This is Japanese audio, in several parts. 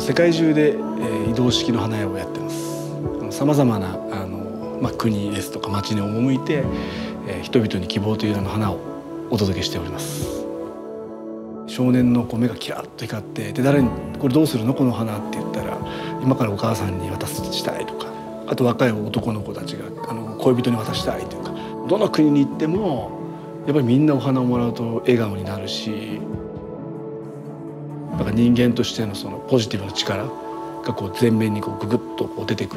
世界中で移動式の花屋をやってます。さまざまな国ですとか町に赴いて人々に希望という名の花をお届けしております。少年の目がキラッと光って、で誰に「これどうするのこの花」って言ったら「今からお母さんに渡したい」とか、あと若い男の子たちが恋人に渡したいというか、どの国に行ってもやっぱりみんなお花をもらうと笑顔になるし、だから人間としてのそのポジティブな力が前面にググッと出てくる。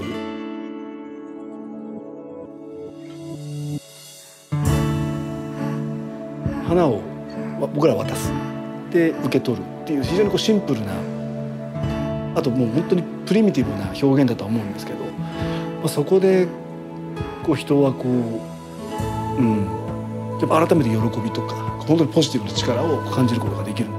花を僕らは渡す、で受け取るっていう非常にシンプルな、あともう本当にプリミティブな表現だとは思うんですけど、そこで人はやっぱ改めて喜びとか本当にポジティブな力を感じることができる。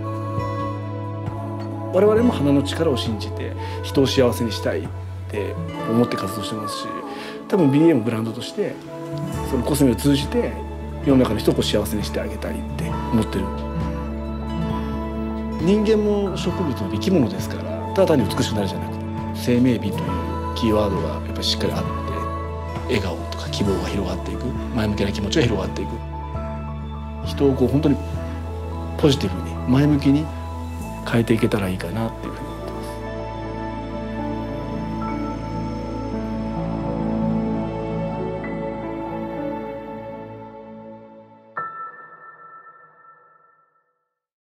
我々も花の力を信じて人を幸せにしたいって思って活動してますし、多分 BA もブランドとしてそのコスメを通じて世の中の人を幸せにしてあげたいって思ってる。人間も植物も生き物ですから、ただ単に美しくなるじゃなくて、生命美というキーワードがやっぱりしっかりあって、笑顔とか希望が広がっていく、前向きな気持ちが広がっていく、人を本当にポジティブに前向きに変えていけたらいいかなっていうふうに